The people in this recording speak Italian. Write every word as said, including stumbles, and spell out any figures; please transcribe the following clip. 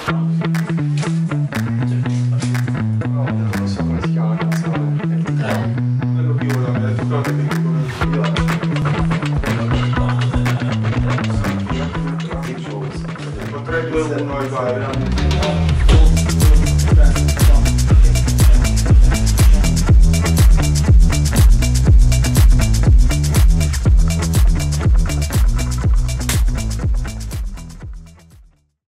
Non so come si chiama la canzone. Quello più la mia lettura tecnico tre, due, uno e vai.